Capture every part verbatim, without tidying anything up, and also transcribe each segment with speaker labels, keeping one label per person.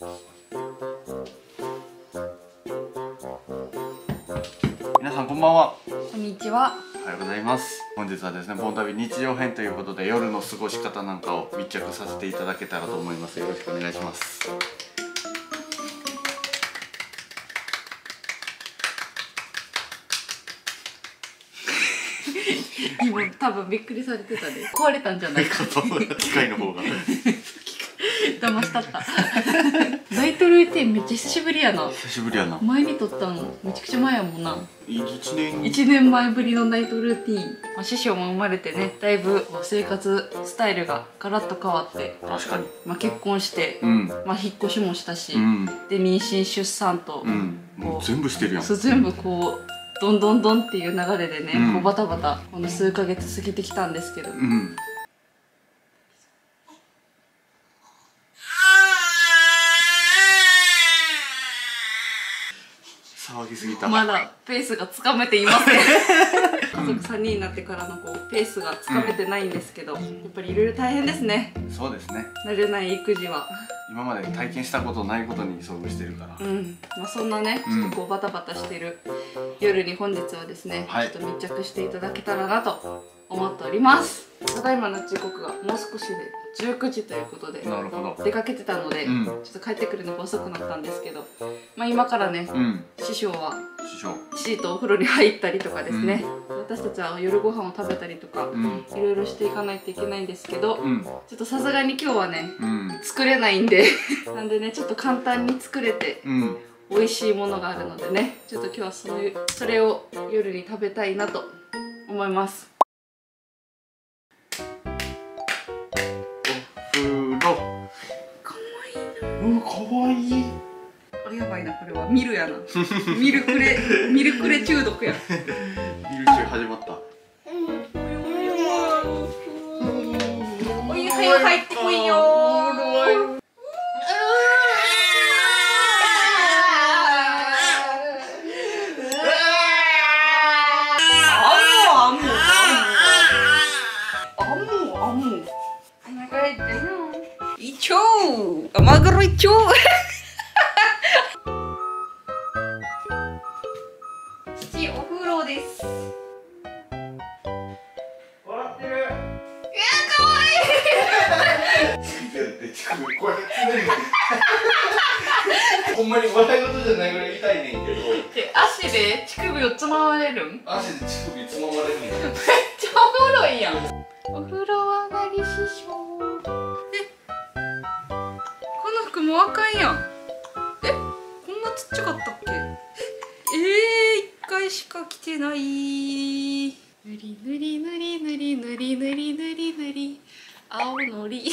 Speaker 1: 皆さんこんばんは。
Speaker 2: こんにちは。
Speaker 1: おはようございます。本日はですね、ボン旅日常編ということで夜の過ごし方なんかを密着させていただけたらと思います。よろしくお願いします。
Speaker 2: 今多分びっくりされてたで、壊れたんじゃないかと
Speaker 1: 機械の方が
Speaker 2: 騙したったナイトルーティンめっちゃ久しぶりやな。
Speaker 1: 久しぶりやな。
Speaker 2: 前に撮ったのめちゃくちゃ前やもんな。
Speaker 1: いちねん
Speaker 2: いちねんまえぶりのナイトルーティン。まあ、師匠も生まれてね、だいぶ生活スタイルがガラッと変わって、
Speaker 1: 確かに、
Speaker 2: まあ、結婚して、
Speaker 1: うん、
Speaker 2: まあ引っ越しもしたし、
Speaker 1: うん、
Speaker 2: で妊娠出産と、
Speaker 1: うん、もう全部してるやん。
Speaker 2: そう全部こうどんどんどんっていう流れでね、
Speaker 1: うん、
Speaker 2: こうバタバタこの数ヶ月過ぎてきたんですけど、
Speaker 1: うん、騒ぎすぎた。
Speaker 2: まだペースがつかめていません家族さんにんになってからのこうペースがつかめてないんですけど、うん、やっぱりいろいろ大変ですね。
Speaker 1: そうですね。
Speaker 2: 慣れない育児は
Speaker 1: 今まで体験したことないことに遭遇してるから、
Speaker 2: うん、まあそんなね、ちょっとこうバタバタしてる夜に本日はですね、はい、ちょっと密着していただけたらなと思っております。ただいまの時刻がもう少しでじゅうくじということで、
Speaker 1: なるほど、
Speaker 2: 出かけてたので、うん、ちょっと帰ってくるのが遅くなったんですけど、まあ今からね、うん、師匠は師匠とお風呂に入ったりとかですね、うん、私たちは夜ご飯を食べたりとか、うん、いろいろしていかないといけないんですけど、うん、ちょっとさすがに今日はね、うん、作れないんでなんでね、ちょっと簡単に作れて、うん、美味しいものがあるのでね、ちょっと今日はそういうそれを夜に食べたいなと思います。
Speaker 1: かわいい。
Speaker 2: あ、やばいな、これはミルやなミルクレミルクレ中毒や
Speaker 1: ミル中始まった。
Speaker 2: お湯はよ入ってこいよ。マグロ一丁父お風呂です。
Speaker 1: 笑ってる。いや、
Speaker 2: かわい
Speaker 1: いこれほんまに笑い事じゃないぐらい痛いねんけど、
Speaker 2: 足で乳首をつままれるん。
Speaker 1: 足で乳首つままれるんや。めっ
Speaker 2: ちゃおもろいやん。お風呂上がり師匠。もうあかんやん。え、こんなちっちゃかったっけ。ええー、一回しか来てない。ぬりぬりぬりぬりぬりぬりぬりぬり青のり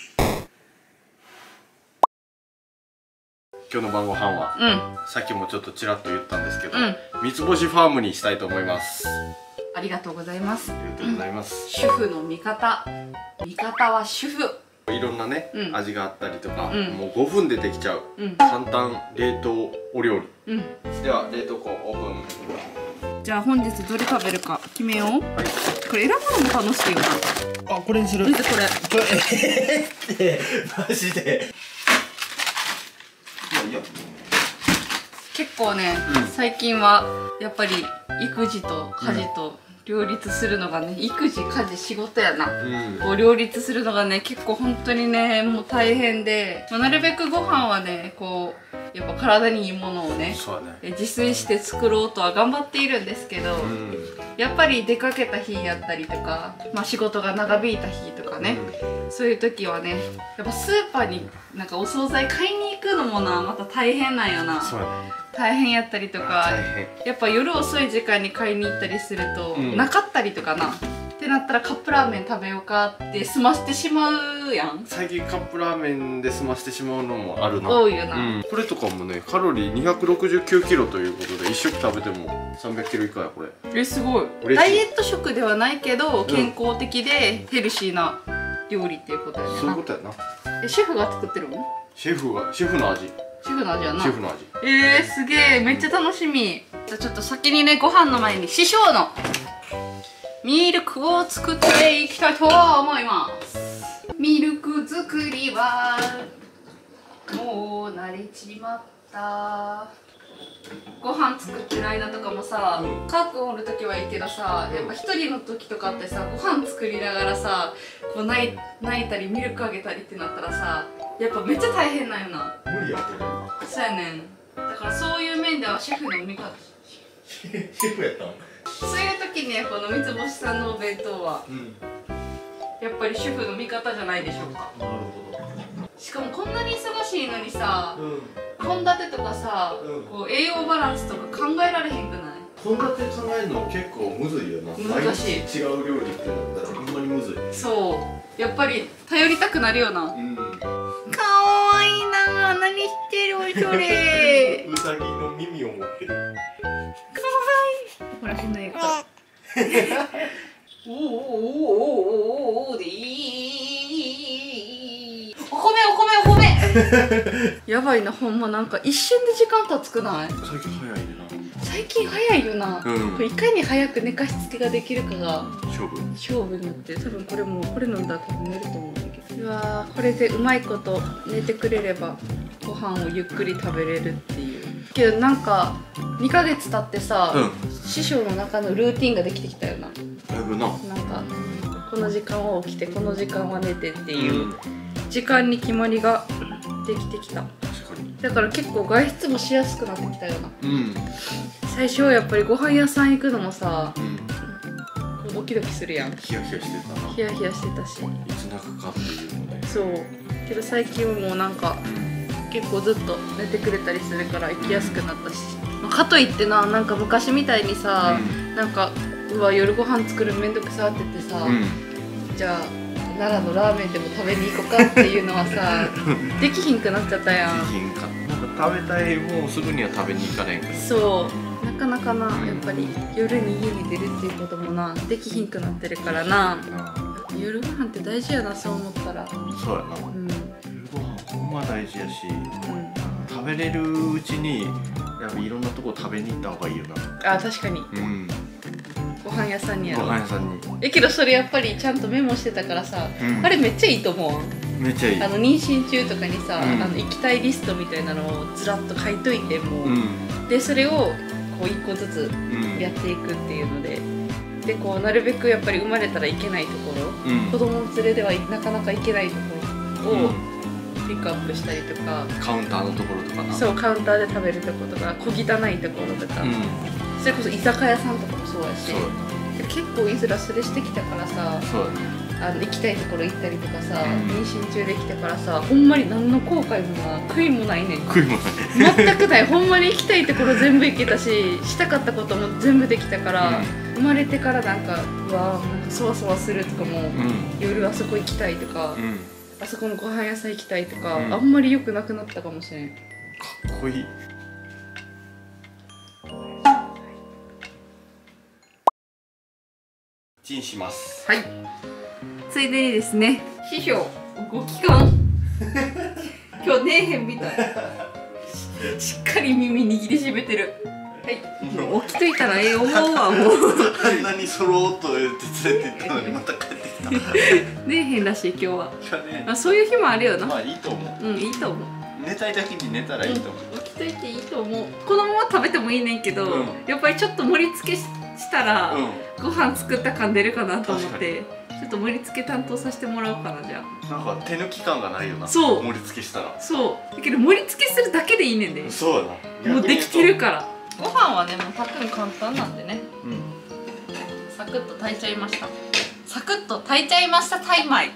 Speaker 1: 今日の晩ご飯は、うん、さっきもちょっとちらっと言ったんですけど、うん、三つ星ファームにしたいと思います。
Speaker 2: ありがとうございます。
Speaker 1: ありがとうございます、
Speaker 2: うん、主婦の味方、味方は主婦。
Speaker 1: いろんなね、うん、味があったりとか、うん、もうごふんでできちゃう、うん、簡単冷凍お料理、うん、では冷凍庫オープン。
Speaker 2: じゃあ本日どれ食べるか決めよう。はい、これ選ぶのも楽しいよ
Speaker 1: な。あ、これにする。
Speaker 2: 見てこれ。
Speaker 1: ちょえー、ってマジで。いやいや。結
Speaker 2: 構ね、うん、最近はやっぱり育児と家事と、うん、両立するのがね、育児家事仕事やな、うん、こう両立するのがね結構本当にねもう大変で、まあ、なるべくご飯はねこうやっぱ体にいいものをね、ね自炊して作ろうとは頑張っているんですけど、うん、やっぱり出かけた日やったりとか、まあ、仕事が長引いた日とかね、うん、そういう時はねやっぱスーパーになんかお惣菜買いに行くのもなまた大変なんよな。そうやね、大変やったりとか、やっぱ夜遅い時間に買いに行ったりすると、うん、なかったりとかなってなったらカップラーメン食べようかって済ましてしまうやん。
Speaker 1: 最近カップラーメンで済ましてしまうのもあるな。
Speaker 2: 多いよな、うん、
Speaker 1: これとかもねカロリーにひゃくろくじゅうきゅうキロということでいっ食食べてもさんびゃくキロ以下やこれ。
Speaker 2: え、すごい。ダイエット食ではないけど健康的でヘルシーな料理っていうことやね。
Speaker 1: そういうことやな。
Speaker 2: え、シェフが作ってるの？
Speaker 1: シェフが、シェフの味。
Speaker 2: シェフの味やな。
Speaker 1: シェフの味。
Speaker 2: えー、すげえ、めっちゃ楽しみ。じゃあちょっと先にね、ご飯の前に師匠のミルクを作っていきたいと思います。ミルク作りはもう慣れちまった。ご飯作ってる間とかもさ、カー君おる時はいいけどさ、やっぱ一人の時とかってさ、ご飯作りながらさ、こう泣い泣いたりミルクあげたりってなったらさ、やっぱめっちゃ大変なんよな。
Speaker 1: 無理やこれ。
Speaker 2: そうやねん。だからそういう面ではシェフの味方。
Speaker 1: シェフやったの？
Speaker 2: そういう時ね、この三つ星さんのお弁当は、うん、やっぱり主婦の味方じゃないでしょうか。
Speaker 1: なるほど。
Speaker 2: しかもこんなに忙しいのにさ、献立、うん、とかさ、うん、こう栄養バランスとか考えられへんくない？
Speaker 1: 献立考えるの結構むずいよな。
Speaker 2: 難しい。
Speaker 1: 違う料理ってなったらほんまにむずい。
Speaker 2: そうやっぱり頼りたくなるよな。うん、かわいいな。何してるそれ。
Speaker 1: うさぎの耳を持ってる。かわ
Speaker 2: いい。ほら変なやからおおおおおおおでいい。お米お米お米やばいな、ほんまなんか一瞬で時間経つくない？
Speaker 1: 最近早いな。
Speaker 2: 最近早いよな、うん、これいかに早く寝かしつけができるかが
Speaker 1: 勝負
Speaker 2: 勝負になって、多分これもこれ飲んだら多分寝ると思うんだけど、うわーこれでうまいこと寝てくれればご飯をゆっくり食べれるっていう。けどなんかにかげつ経ってさ、うん、師匠の中のルーティンができてきたよな。
Speaker 1: だいぶな。
Speaker 2: なんかこの時間は起きてこの時間は寝てっていう時間に決まりができてきた。だから結構外出もしやすくなってきたよな、うん、最初はやっぱりご飯屋さん行くのもさ、うん、ドキドキするやん。
Speaker 1: ヒヤヒヤしてたな。
Speaker 2: ヒヤヒヤしてたし、
Speaker 1: いつ泣くかっていうので。
Speaker 2: そうけど最近はもうなんか、うん、結構ずっと寝てくれたりするから行きやすくなったし、うん、かといってな、なんか昔みたいにさ、うん、なんかうわ夜ご飯作るのめんどくさってってさ、うん、じゃあ奈良のラーメンでも食べに行こうかっていうのはさできひんくなっちゃったやん。
Speaker 1: できひんか。なんか食べたいもうすぐには食べに行かれんから。
Speaker 2: そうなかなかな、やっぱり夜に家に出るっていうこともなできひんくなってるからな、うん、夜ご飯って大事やな、そう思ったら。
Speaker 1: そうやな、うん、夜ご飯ほんま大事やし、うん、食べれるうちにやっぱいろんなとこ食べに行った方がいいよな。
Speaker 2: あ、確かに、うん、ご飯屋さんにやろ。
Speaker 1: ご飯屋さんに。
Speaker 2: えけどそれやっぱりちゃんとメモしてたからさ、うん、あれめっちゃいいと思う。
Speaker 1: めっちゃいい。
Speaker 2: あの妊娠中とかにさ、うん、あの行きたいリストみたいなのをずらっと書いといても、うん、でそれをこう一個ずつやっていくっていうので、うん、でこうなるべくやっぱり生まれたらいけないところ、うん、子供連れではなかなか行けないところをピックアップしたりとか、
Speaker 1: カウンターのところとかな。
Speaker 2: そうカウンターで食べるところとか小汚いところとか、うん、それこそ居酒屋さんとかもそうやし、結構いずらそれしてきたからさ、そうあの行きたいところ行ったりとかさ、うん、妊娠中できたからさ、ほんまに何の後悔もな、悔いもないねん。
Speaker 1: 悔いもない
Speaker 2: 全くない。ほんまに行きたいところ全部行けたし、したかったことも全部できたから、うん、生まれてからなんかうわなんかそわそわするとかも、うん、夜あそこ行きたいとか、うん、あそこのご飯屋さん行きたいとか、うん、あんまり良くなくなったかもしれん。か
Speaker 1: っこいい。チンします。
Speaker 2: はい。ついでにですね、師匠ご帰還今日寝えへんみたい。しっかり耳握りしめてる。はい。もう起きといたらええ思うわもう。
Speaker 1: あんなにそろっと言って連れて行ったのにまた帰ってきた。
Speaker 2: 寝えへんらしい今日は。まあそういう日もあるよな。
Speaker 1: まあいいと思う。
Speaker 2: うんいいと思う。
Speaker 1: 寝たい時に寝たらいいと思う。
Speaker 2: うん、起きといていいと思う。このまま食べてもいいねんけど、うん、やっぱりちょっと盛り付けししたら、うん、ご飯作った感出るかなと思ってちょっと盛り付け担当させてもらおうかな。じゃあ
Speaker 1: なんか手抜き感がないよな。
Speaker 2: そう
Speaker 1: 盛り付けしたら。
Speaker 2: そうだけど盛り付けするだけでいいねんで。
Speaker 1: そうやな、
Speaker 2: もうできてるから。ご飯はねもう炊くの簡単なんでね、うん、サクッと炊いちゃいました。サクッと炊いちゃいました。タイ米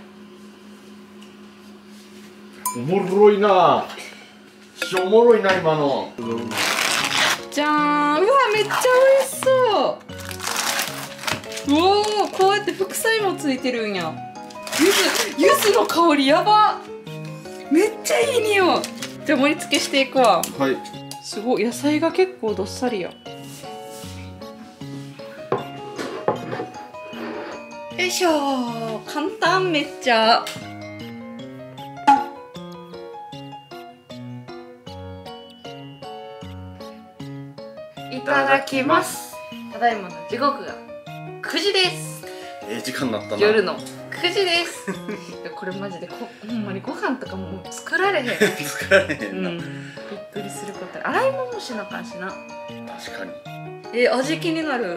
Speaker 1: おもろいな。おもろいな今の。
Speaker 2: じゃーん。うわめっちゃ美味しそう。うおーこうやって副菜もついてるんや。ゆずゆずの香りやば。めっちゃいい匂い。じゃあ盛り付けしていくわ。
Speaker 1: はい。
Speaker 2: すごい野菜が結構どっさりや。よいしょー。簡単めっちゃ。いただきます。ただいまの時刻がくじです。
Speaker 1: ええ時間になったな。
Speaker 2: 夜のくじです。ここれマジでこほんまにご飯とかもう作られへん
Speaker 1: 作られへんな、
Speaker 2: うん、びっくりすること。洗い物もしなあかんしな。
Speaker 1: 確かに。
Speaker 2: え、味気になる。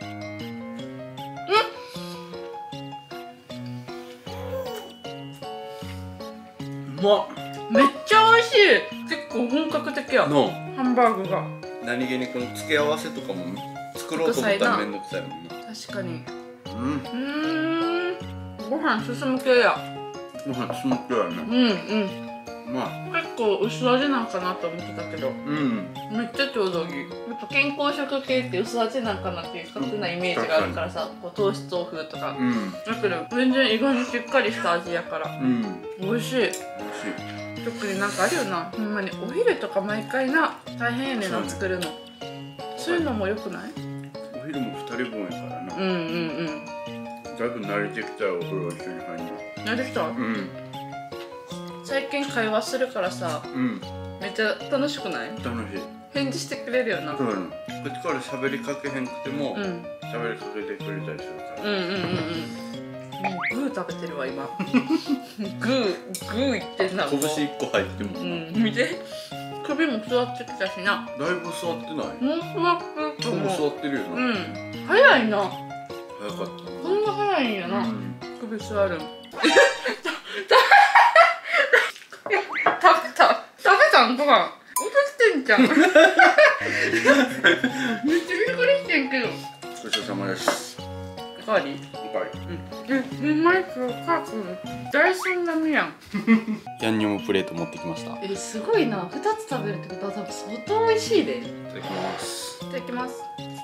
Speaker 1: うまっ。
Speaker 2: めっちゃ美味しい。結構本格的や
Speaker 1: の
Speaker 2: ハンバーグが。
Speaker 1: 何気にこの付け合わせとかも作ろうと思ったらめんどくさいもんな。
Speaker 2: 確かに。
Speaker 1: うん。
Speaker 2: うーん。ご飯進む系や。
Speaker 1: ご飯進む系やね。
Speaker 2: うんうん。
Speaker 1: まあ
Speaker 2: 結構薄味なんかなと思ってたけど、うん、めっちゃちょうどいい。やっぱ健康食系って薄味なんかなっていう勝手なイメージがあるからさ、こう糖質オフとか、うん、だけど全然意外にしっかりした味やから、うん、美味しい。美味しい。特になんかあるよな、ほんまにお昼とか毎回な大変やねんな作るの。そういうのもよくない？
Speaker 1: お昼もふたりぶんやからな。うんうんうん。だいぶ慣れてきたよ、お風呂一緒に入るの。慣れてきた？うん。最近会話するからさ、うん、めっちゃ楽しくない？楽しい。返事してくれるよな。うん。こっちから喋りかけへんくても、喋、うん、りかけてくれたりするから。うんうんうんうん。もうグー食べてるわ今。グーグーいってんな。拳一個入っても。うん。見て。首も座ってきたしな。だいぶ座ってない？もう座ってると思う。もう座ってるよな。うん。早いな。早かった。こんな早いんやな。うん、首座る。ご飯落としてんじゃん。めっちゃびっくりしてんけど。ごちそうさまです。おかわり？おかわり。うん。え、ほんまに今日カー君大好並みやん。ヤンニョムプレート持ってきました。え、すごいな。二つ食べるってことは多分相当美味しいで。いただきます。いただきます。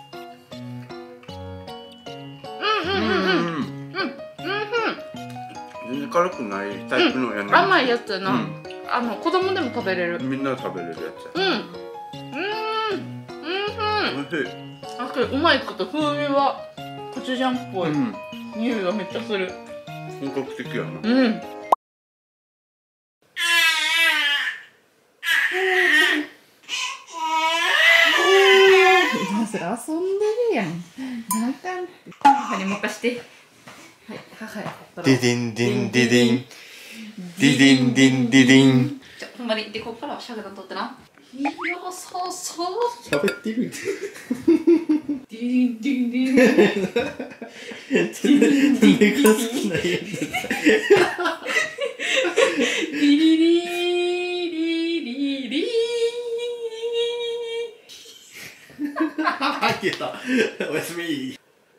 Speaker 1: うんうんうんうん。うんうんうん。全然辛くないタイプのヤンニョム。甘いやつやな。あの子供でも食べれる。みんな食べれるやつ。うん。うん。うん。おいしい。あとうまいこと風味はコチュジャンっぽい、うん、匂いがめっちゃする。本格的やな。うん。それ遊んでるやん。なんかんって。母に任して。はい、母や。ディディンディンディディン。ディディンディンディディン。じゃほんまにでこっからはしゃがんとってな。いやそうそう。喋ってる。ディンディンディン。ディンディンディン。ディリリリリ。消えた。おやすみ。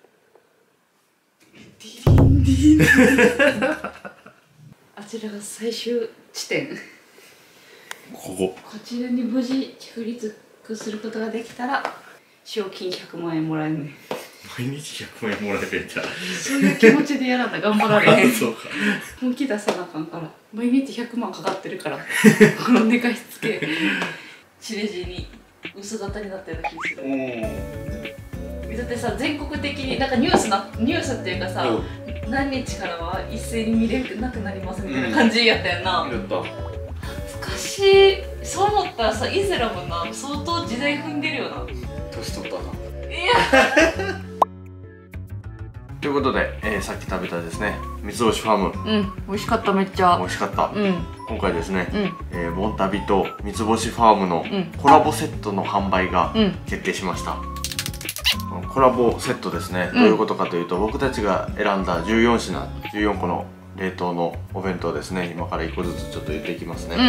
Speaker 1: ディリンディン。あちらが最終地点。ここ。こちらに無事着陸することができたら賞金ひゃくまんえんもらえるね。毎日ひゃくまんえんもらえるんじゃん。そういう気持ちでやらな頑張られへん。そうか。本気出さなあかんから。毎日ひゃくまんかかってるから。この寝かしつけ。地デジに薄型になってる気がする。だってさ全国的になんかニュースなニュースっていうかさ。何日からは一斉に見れなくなりますみたいな感じやったよな。やった。懐かしい。そう思ったらさ、イズラもな相当時代踏んでるよな。年取ったな。いや。ということで、えー、さっき食べたですね、三つ星ファーム。うん、美味しかっためっちゃ。美味しかった。うん。今回ですね、うん、えー、ボンタビと三つ星ファームのコラボセットの販売が決定しました。うん、コラボセットですね、うん、どういうことかというと僕たちが選んだじゅうよんしなじゅうよんこの冷凍のお弁当ですね。今からいっこずつちょっと言っていきますね。うん、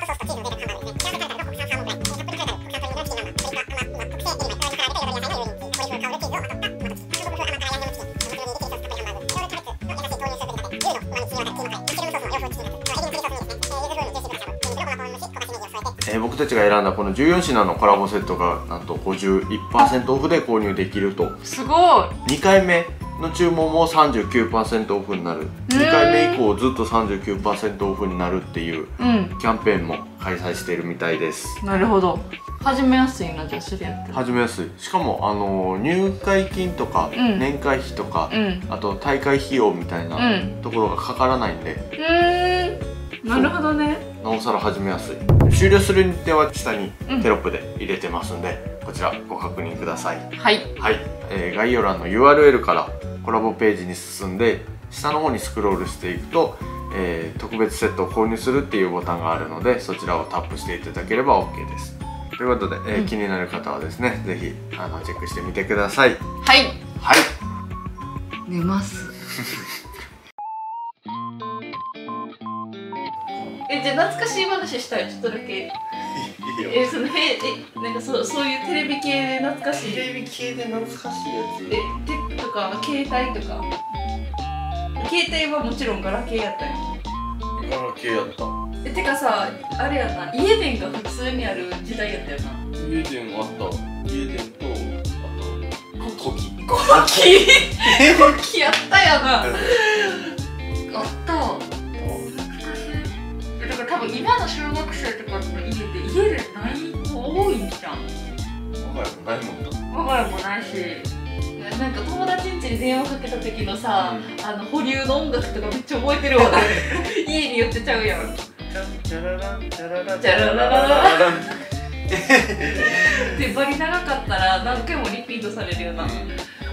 Speaker 1: えー、僕たちが選んだこのじゅうよんしなのコラボセットがなんと ごじゅういちパーセント オフで購入できると。すごい。にかいめの注文も さんじゅうきゅうパーセント オフになる。にかいめ以降ずっと さんじゅうきゅうパーセント オフになるっていうキャンペーンも開催しているみたいです。なるほど。始めやすいな。じゃあそれやってる。始めやすい。しかもあの入会金とか、うん、年会費とか、うん、あと大会費用みたいなところがかからないんで。うん、なるほどね。なおさら始めやすい。終了する日程は下にテロップで入れてますんで、うん、こちらご確認ください。はい、はい。えー、概要欄の ユーアールエル からコラボページに進んで下の方にスクロールしていくと、
Speaker 3: えー、特別セットを購入するっていうボタンがあるので、そちらをタップしていただければ オーケー です。ということで、えーうん、気になる方はですね、ぜひあのチェックしてみてください。
Speaker 2: はい
Speaker 3: はい、
Speaker 2: 寝ますえ、じゃあ懐かしい話したい、ちょっとだけ。え、そのへえ、なんかそう、そういうテレビ系で懐かしい。
Speaker 3: テレビ系で懐かしいやつ。
Speaker 2: え、テとか携帯とか。携帯はもちろんガラケーやったよ。
Speaker 3: ガラケーやった。
Speaker 2: え、てかさ、あれやな、家電が普通にある時代やったよな。
Speaker 3: 家電あった。家電とあとコキ。
Speaker 2: コキ。コキやったやな。あった。だから多分今の小学生とかの家で家でない子多いんじゃん。
Speaker 3: 我が家もないもんだ。
Speaker 2: 我が家もないし、なんか友達ん家に電話かけた時のさ、うん、あの保留の音楽とかめっちゃ覚えてるわ。家によってちゃうやん。チャラランチャララチャララララランでバリ長かったら何回もリピートされるような。